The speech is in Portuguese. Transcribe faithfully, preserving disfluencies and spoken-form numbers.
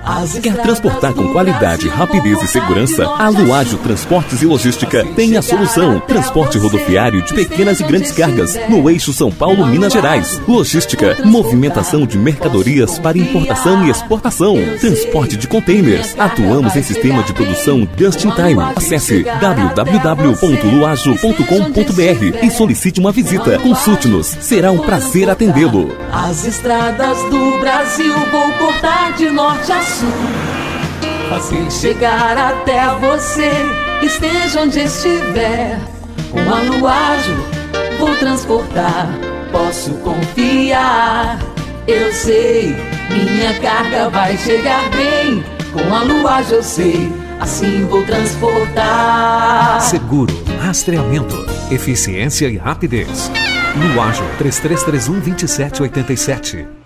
Quer transportar com qualidade, rapidez e segurança? A Luágio Transportes e Logística tem a solução. Transporte rodoviário de pequenas e grandes cargas no eixo São Paulo-Minas Gerais. Logística, movimentação de mercadorias para importação e exportação. Transporte de containers. Atuamos em sistema de produção Just in Time. Acesse w w w ponto luajo ponto com ponto b r e solicite uma visita. Consulte-nos. Será um prazer atendê-lo. As estradas do Brasil vou cortar de norte a sul, fazer chegar até você, esteja onde estiver. Com a Luágio vou transportar, posso confiar. Eu sei, minha carga vai chegar bem. Com a Luágio eu sei, assim vou transportar. Seguro, rastreamento, eficiência e rapidez. Luágio três três três um, dois sete oito sete.